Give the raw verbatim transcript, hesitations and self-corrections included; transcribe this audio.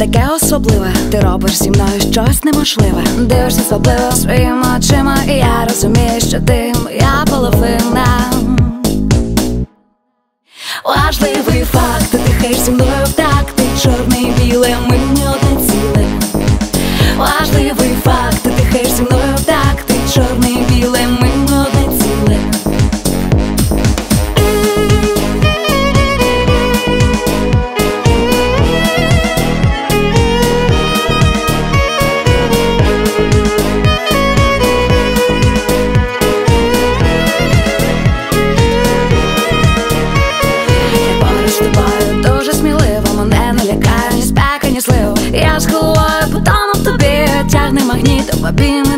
таке особливе, ти робиш зі мною щось неможливе. Дивишся свабливо своїми очима, і я розумію, що ти моя половина. Важливий факт, ти дихаєш зі мною в такт, ти чорний і біле, ми не одне ціле. Важливий факт, ти дихаєш зі мною в такт, ти чорний і біле, ми не одне ціле. Дуже сміливо, мене не лякає ні спека, ні слив. Я з головою потону в тобі, тягне магнітом обійми.